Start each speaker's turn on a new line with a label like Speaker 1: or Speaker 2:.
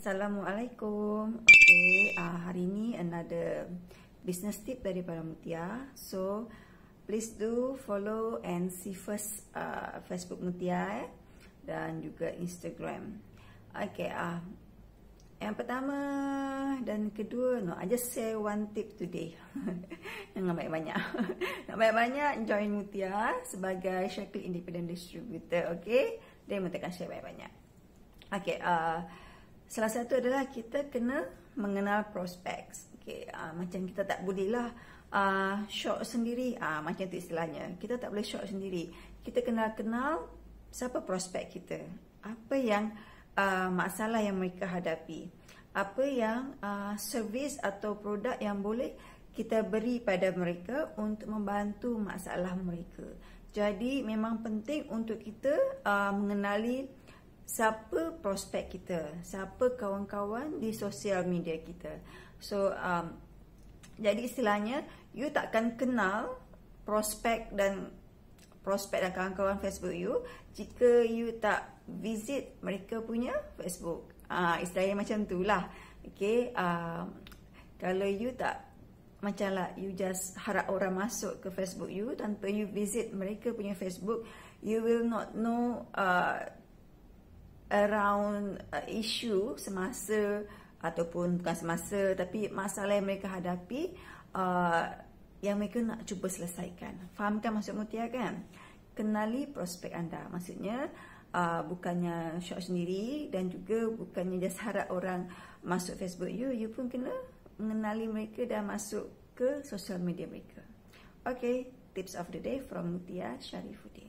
Speaker 1: Assalamualaikum. Okay, hari ni another business tip daripada Mutia. So, please do follow and see first Facebook Mutia dan juga Instagram. Okay, yang pertama dan kedua, I just say one tip today. Jangan banyak-banyak. Nak banyak-banyak, join Mutia sebagai Shaklee Independent Distributor. Okay, dia Mutia akan share banyak-banyak. Okay, salah satu adalah kita kena mengenal prospek. Okay, macam kita tak bolehlah short sendiri. Macam tu istilahnya. Kita tak boleh short sendiri. Kita kenal siapa prospek kita. Apa yang masalah yang mereka hadapi. Apa yang servis atau produk yang boleh kita beri pada mereka untuk membantu masalah mereka. Jadi memang penting untuk kita mengenali siapa prospek kita, siapa kawan-kawan di sosial media kita. So, jadi istilahnya, you takkan kenal prospek dan kawan-kawan Facebook you jika you tak visit mereka punya Facebook. Istilahnya macam tu lah. Okay, kalau you tak, macam lah, you just harap orang masuk ke Facebook you tanpa you visit mereka punya Facebook, you will not know around issue semasa ataupun bukan semasa, tapi masalah yang mereka hadapi yang mereka nak cuba selesaikan. Fahamkan maksud Mutia kan? Kenali prospek anda. Maksudnya bukannya short sendiri dan juga bukannya just harap orang masuk Facebook you pun kena mengenali mereka dan masuk ke sosial media mereka. Okay, tips of the day from Mutia Sharifuddin.